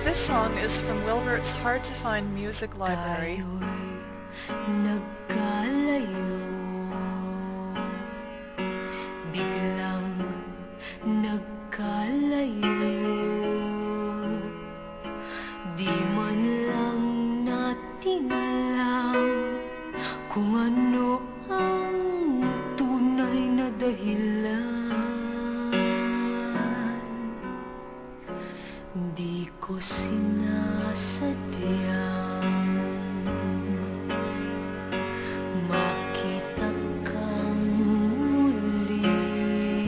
This song is from Wilbert's hard-to-find music library. Tayo'y nagkalayo, biglang nagkalayo. Di man lang natin alam kung ano ang tunay na dahilan. Di ko sinasadyang makita kang muli.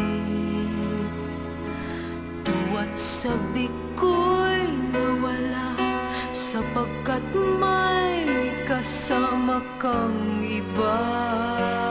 Tuwa't sabi ko'y nawala sapagkat may kasama kang iba.